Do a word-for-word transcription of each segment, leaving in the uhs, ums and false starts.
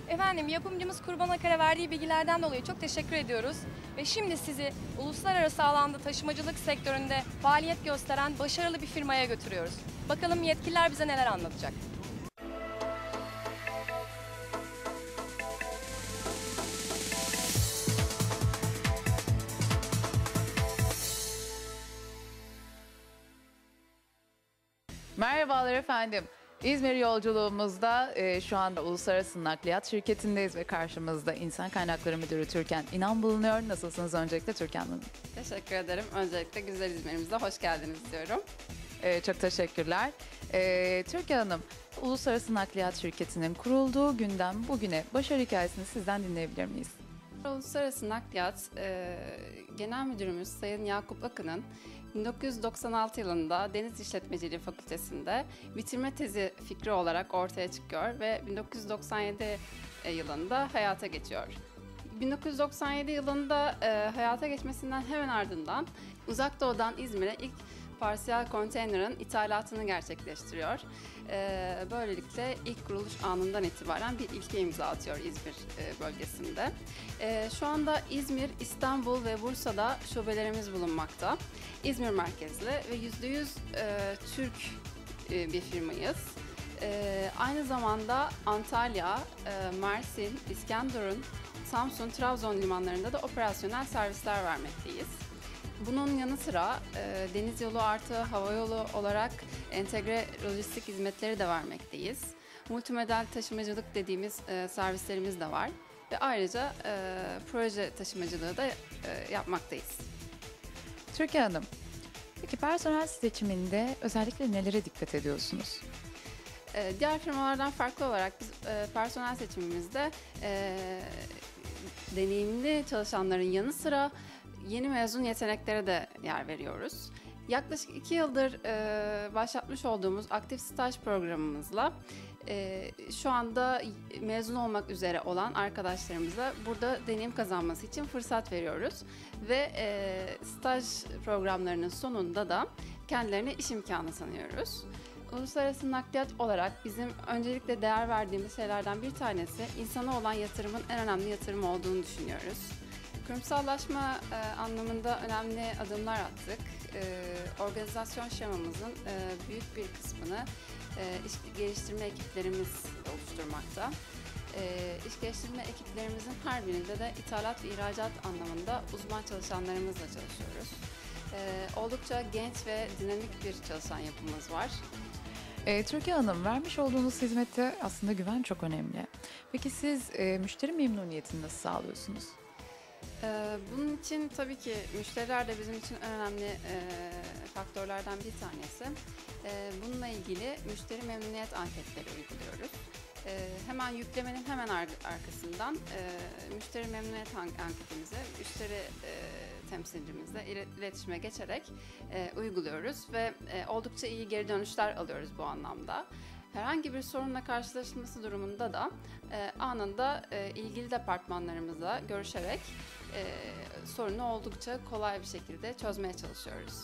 Efendim yapımcımız Kurban Akar'a verdiği bilgilerden dolayı çok teşekkür ediyoruz. Ve şimdi sizi uluslararası alanda taşımacılık sektöründe faaliyet gösteren başarılı bir firmaya götürüyoruz. Bakalım yetkililer bize neler anlatacak. Merhabalar efendim. İzmir yolculuğumuzda e, şu anda Uluslararası Nakliyat Şirketi'ndeyiz ve karşımızda İnsan Kaynakları Müdürü Türkan İnan bulunuyor. Nasılsınız öncelikle Türkan Hanım? Teşekkür ederim. Öncelikle güzel İzmir'imize hoş geldiniz diyorum. E, çok teşekkürler. E, Türkan Hanım, Uluslararası Nakliyat Şirketi'nin kurulduğu günden bugüne başarı hikayesini sizden dinleyebilir miyiz? Uluslararası Nakliyat e, Genel Müdürümüz Sayın Yakup Akın'ın bin dokuz yüz doksan altı yılında Deniz İşletmeciliği Fakültesi'nde bitirme tezi fikri olarak ortaya çıkıyor ve bin dokuz yüz doksan yedi yılında hayata geçiyor. bin dokuz yüz doksan yedi yılında e, hayata geçmesinden hemen ardından Uzak Doğu'dan İzmir'e ilk parsiyel konteynerin ithalatını gerçekleştiriyor. Ee, böylelikle ilk kuruluş anından itibaren bir ilke imza atıyor İzmir e, bölgesinde. Ee, şu anda İzmir, İstanbul ve Bursa'da şubelerimiz bulunmakta. İzmir merkezli ve yüzde yüz e, Türk e, bir firmayız. E, aynı zamanda Antalya, e, Mersin, İskenderun, Samsun, Trabzon limanlarında da operasyonel servisler vermekteyiz. Bunun yanı sıra e, deniz yolu artı hava yolu olarak entegre lojistik hizmetleri de vermekteyiz. Multimodal taşımacılık dediğimiz e, servislerimiz de var ve ayrıca e, proje taşımacılığı da e, yapmaktayız. Türkan Hanım, peki personel seçiminde özellikle nelere dikkat ediyorsunuz? E, diğer firmalardan farklı olarak biz e, personel seçimimizde e, deneyimli çalışanların yanı sıra yeni mezun yeteneklere de yer veriyoruz. Yaklaşık iki yıldır e, başlatmış olduğumuz aktif staj programımızla e, şu anda mezun olmak üzere olan arkadaşlarımıza burada deneyim kazanması için fırsat veriyoruz. Ve e, staj programlarının sonunda da kendilerine iş imkanı tanıyoruz. Uluslararası nakliyat olarak bizim öncelikle değer verdiğimiz şeylerden bir tanesi insana olan yatırımın en önemli yatırım olduğunu düşünüyoruz. Kurumsallaşma e, anlamında önemli adımlar attık. E, organizasyon şemamızın e, büyük bir kısmını e, iş geliştirme ekiplerimiz oluşturmakta. E, iş geliştirme ekiplerimizin her birinde de ithalat ve ihracat anlamında uzman çalışanlarımızla çalışıyoruz. E, oldukça genç ve dinamik bir çalışan yapımız var. E, Türkan Hanım, vermiş olduğunuz hizmette aslında güven çok önemli. Peki siz e, müşteri memnuniyetini nasıl sağlıyorsunuz? Ee, Bunun için tabii ki müşteriler de bizim için en önemli e, faktörlerden bir tanesi. E, bununla ilgili müşteri memnuniyet anketleri uyguluyoruz. E, hemen yüklemenin hemen ar- arkasından e, müşteri memnuniyet an- anketimizi müşteri e, temsilcimizle iletişime geçerek e, uyguluyoruz ve e, oldukça iyi geri dönüşler alıyoruz bu anlamda. Herhangi bir sorunla karşılaşılması durumunda da e, anında e, ilgili departmanlarımızla görüşerek e, sorunu oldukça kolay bir şekilde çözmeye çalışıyoruz.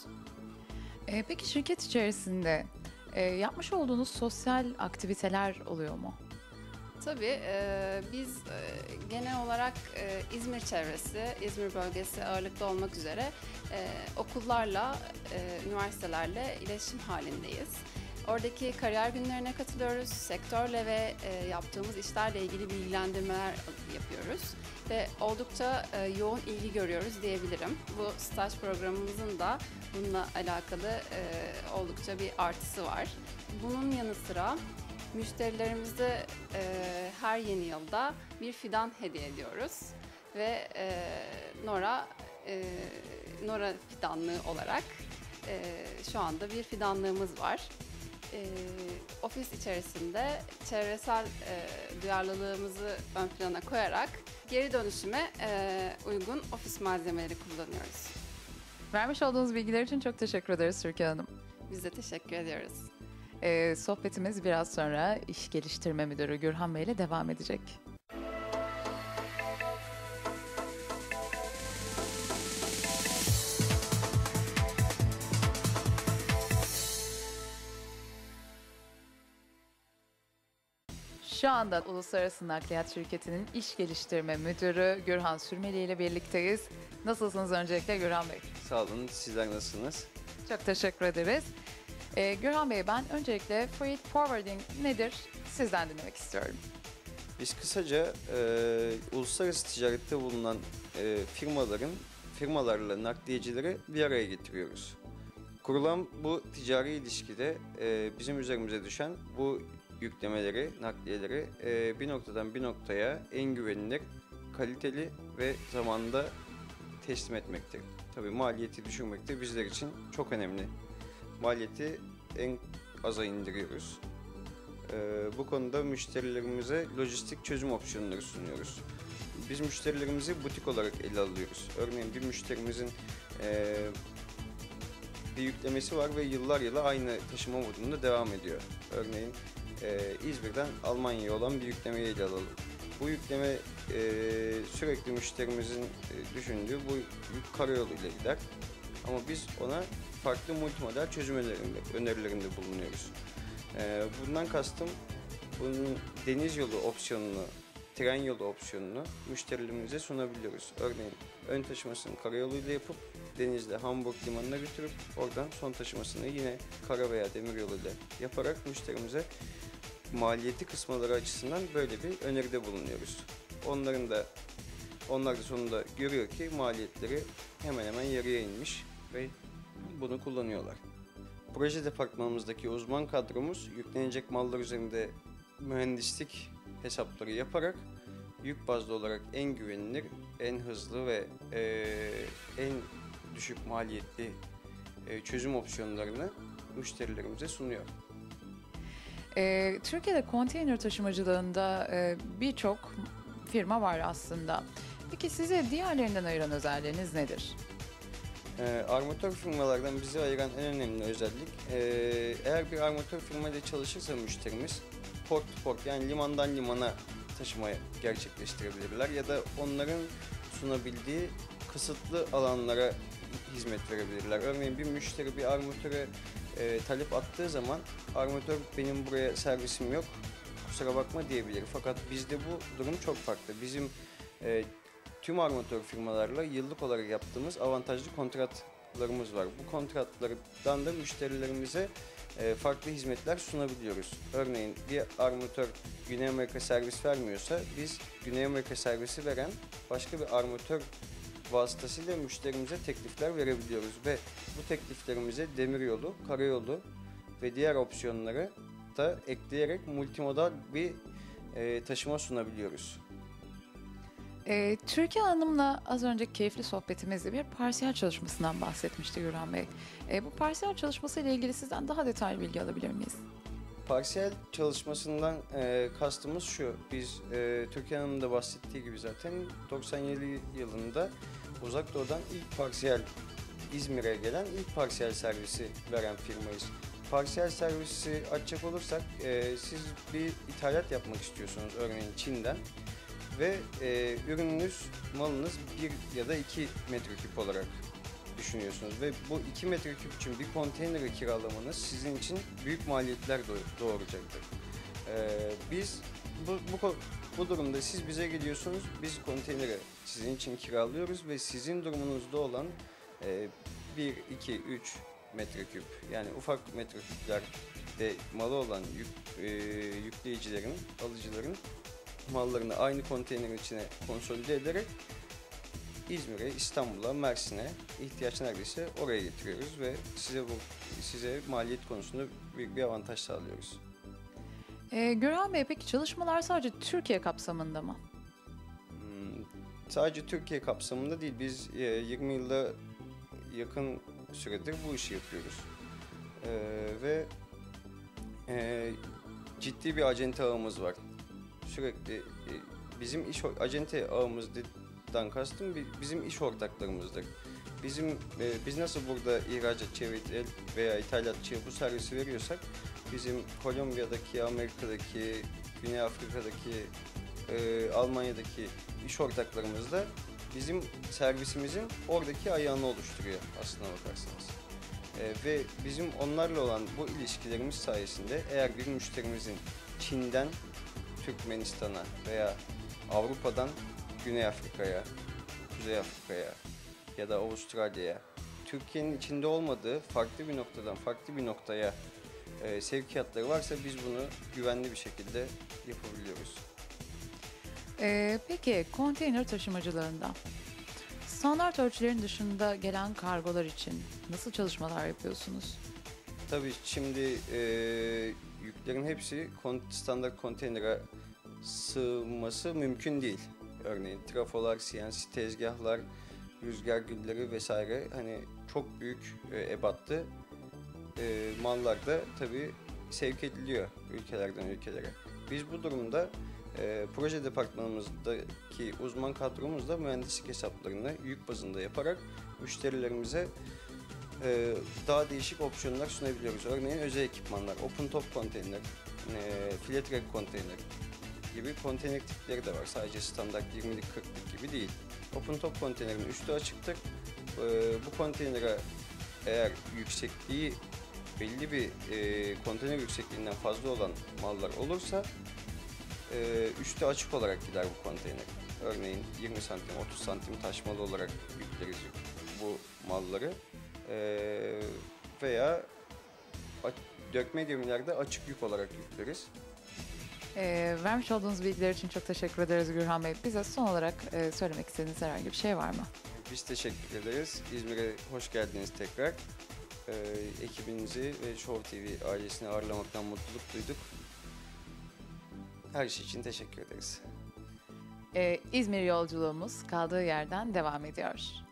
E, peki şirket içerisinde e, yapmış olduğunuz sosyal aktiviteler oluyor mu? Tabii e, biz e, genel olarak e, İzmir çevresi, İzmir bölgesi ağırlıklı olmak üzere e, okullarla, e, üniversitelerle iletişim halindeyiz. Oradaki kariyer günlerine katılıyoruz, sektörle ve e, yaptığımız işlerle ilgili bilgilendirmeler yapıyoruz ve oldukça e, yoğun ilgi görüyoruz diyebilirim. Bu staj programımızın da bununla alakalı e, oldukça bir artısı var. Bunun yanı sıra müşterilerimize e, her yeni yılda bir fidan hediye ediyoruz ve e, Nora e, Nora fidanlığı olarak e, şu anda bir fidanlığımız var. E, ofis içerisinde çevresel e, duyarlılığımızı ön plana koyarak geri dönüşüme e, uygun ofis malzemeleri kullanıyoruz. Vermiş olduğunuz bilgiler için çok teşekkür ederiz Türkan Hanım. Biz de teşekkür ediyoruz. E, sohbetimiz biraz sonra İş Geliştirme Müdürü Gürhan Bey ile devam edecek. Şu anda Uluslararası Nakliyat Şirketi'nin iş geliştirme müdürü Gürhan Sürmeli ile birlikteyiz. Nasılsınız öncelikle Gürhan Bey? Sağ olun. Sizler nasılsınız? Çok teşekkür ederiz. Ee, Gürhan Bey, ben öncelikle freight forwarding nedir sizden dinlemek istiyorum. Biz kısaca e, uluslararası ticarette bulunan e, firmaların firmalarla nakliyecileri bir araya getiriyoruz. Kurulan bu ticari ilişkide e, bizim üzerimize düşen bu yüklemeleri, nakliyeleri e, bir noktadan bir noktaya en güvenilir, kaliteli ve zamanında teslim etmektir. Tabii maliyeti düşürmek de bizler için çok önemli. Maliyeti en aza indiriyoruz. Ee, bu konuda müşterilerimize lojistik çözüm opsiyonları sunuyoruz. Biz müşterilerimizi butik olarak ele alıyoruz. Örneğin bir müşterimizin e, bir yüklemesi var ve yıllar yılı aynı taşıma modunda devam ediyor. Örneğin e, İzmir'den Almanya'ya olan bir yüklemeyi ele alalım. Bu yükleme e, sürekli müşterimizin e, düşündüğü bu yük karayoluyla gider. Ama biz ona farklı multimodal çözüm önerilerinde, önerilerinde bulunuyoruz. Ee, bundan kastım bunun deniz yolu opsiyonunu, tren yolu opsiyonunu müşterilerimize sunabiliyoruz. Örneğin ön taşımasını karayoluyla yapıp denizde Hamburg limanına götürüp oradan son taşımasını yine kara veya demir yoluyla yaparak müşterimize maliyeti kısmaları açısından böyle bir öneride bulunuyoruz. Onların da onlar da sonunda görüyor ki maliyetleri hemen hemen yarıya inmiş ve bunu kullanıyorlar. Proje departmanımızdaki uzman kadromuz yüklenecek mallar üzerinde mühendislik hesapları yaparak yük bazlı olarak en güvenilir, en hızlı ve e, en düşük maliyetli e, çözüm opsiyonlarını müşterilerimize sunuyor. Ee, Türkiye'de konteyner taşımacılığında e, birçok firma var aslında. Peki sizi diğerlerinden ayıran özelliğiniz nedir? Ee, armatör firmalardan bizi ayıran en önemli özellik, e, eğer bir armatör firmayla çalışırsa müşterimiz port to port, yani limandan limana taşıma gerçekleştirebilirler ya da onların sunabildiği kısıtlı alanlara hizmet verebilirler. Örneğin bir müşteri bir armatöre e, talep attığı zaman armatör benim buraya servisim yok, kusura bakma diyebilir. Fakat bizde bu durum çok farklı. Bizim e, tüm armatör firmalarla yıllık olarak yaptığımız avantajlı kontratlarımız var. Bu kontratlardan da müşterilerimize farklı hizmetler sunabiliyoruz. Örneğin bir armatör Güney Amerika servis vermiyorsa biz Güney Amerika servisi veren başka bir armatör vasıtasıyla müşterimize teklifler verebiliyoruz ve bu tekliflerimize demiryolu, karayolu ve diğer opsiyonları da ekleyerek multimodal bir taşıma sunabiliyoruz. Ee, Türkiye Hanım'la az önce keyifli sohbetimizde bir parsiyel çalışmasından bahsetmişti Gürhan Bey. Ee, bu parsiyel çalışması ile ilgili sizden daha detaylı bilgi alabilir miyiz? Parsiyel çalışmasından e, kastımız şu, biz e, Türkiye Hanım'ın da bahsettiği gibi zaten doksan yedi yılında Uzak Doğu'dan ilk parsiyel İzmir'e gelen ilk parsiyel servisi veren firmayız. Parsiyel servisi açacak olursak e, siz bir ithalat yapmak istiyorsunuz örneğin Çin'den. Ve e, ürününüz, malınız bir ya da iki metreküp olarak düşünüyorsunuz. Ve bu iki metreküp için bir konteyneri kiralamanız sizin için büyük maliyetler doğuracaktır. E, biz bu, bu, bu durumda siz bize geliyorsunuz, biz konteyneri sizin için kiralıyoruz ve sizin durumunuzda olan e, bir, iki, üç metreküp, yani ufak metreküplerde malı olan yük, e, yükleyicilerin, alıcıların mallarını aynı konteynerin içine konsolide ederek İzmir'e, İstanbul'a, Mersin'e ihtiyaç neredeyse oraya getiriyoruz ve size bu size maliyet konusunda büyük bir avantaj sağlıyoruz. Ee, Gürhan Bey, peki çalışmalar sadece Türkiye kapsamında mı? Hmm, sadece Türkiye kapsamında değil, biz e, yirmi yılda yakın süredir bu işi yapıyoruz. E, ve e, ciddi bir acente ağımız var. Sürekli e, bizim iş acente ağımızdan kastım bizim iş ortaklarımızdır. Bizim e, biz nasıl burada ihracatçıya veya ithalatçıya bu servisi veriyorsak bizim Kolombiya'daki, Amerika'daki, Güney Afrika'daki, e, Almanya'daki iş ortaklarımız da bizim servisimizin oradaki ayağını oluşturuyor aslına bakarsanız. E, ve bizim onlarla olan bu ilişkilerimiz sayesinde eğer bir müşterimizin Çin'den Türkmenistan'a veya Avrupa'dan Güney Afrika'ya, Kuzey Afrika'ya ya da Avustralya'ya, Türkiye'nin içinde olmadığı farklı bir noktadan farklı bir noktaya e, sevkiyatları varsa biz bunu güvenli bir şekilde yapabiliyoruz. Ee, peki konteyner taşımacılığında standart ölçülerin dışında gelen kargolar için nasıl çalışmalar yapıyorsunuz? Tabii şimdi e, yüklerin hepsi kon- standart konteynere sığması mümkün değil. Örneğin trafolar, C N C tezgahlar, rüzgar gülleri vesaire hani çok büyük e, ebatlı e, mallar da tabii sevk ediliyor ülkelerden ülkelere. Biz bu durumda e, proje departmanımızdaki uzman kadromuzla mühendislik hesaplarını yük bazında yaparak müşterilerimize e, daha değişik opsiyonlar sunabiliyoruz. Örneğin özel ekipmanlar, open top konteyner, e, flat rack konteyner gibi konteyner tipleri de var. Sadece standart yirmilik kırklık gibi değil. Open top konteynerin üstü açıktır. E, bu konteynere eğer yüksekliği belli bir e, konteyner yüksekliğinden fazla olan mallar olursa e, üstü açık olarak gider bu konteyner. Örneğin yirmi santim, otuz santim taşmalı olarak yükleriz bu malları. E, veya dökme gemilerde açık yük olarak yükleriz. Ee, vermiş olduğunuz bilgiler için çok teşekkür ederiz Gürhan Bey. Bize son olarak e, söylemek istediğiniz herhangi bir şey var mı? Biz teşekkür ederiz. İzmir'e hoş geldiniz tekrar. Ee, ekibinizi ve Show T V ailesini ağırlamaktan mutluluk duyduk. Her şey için teşekkür ederiz. Ee, İzmir yolculuğumuz kaldığı yerden devam ediyor.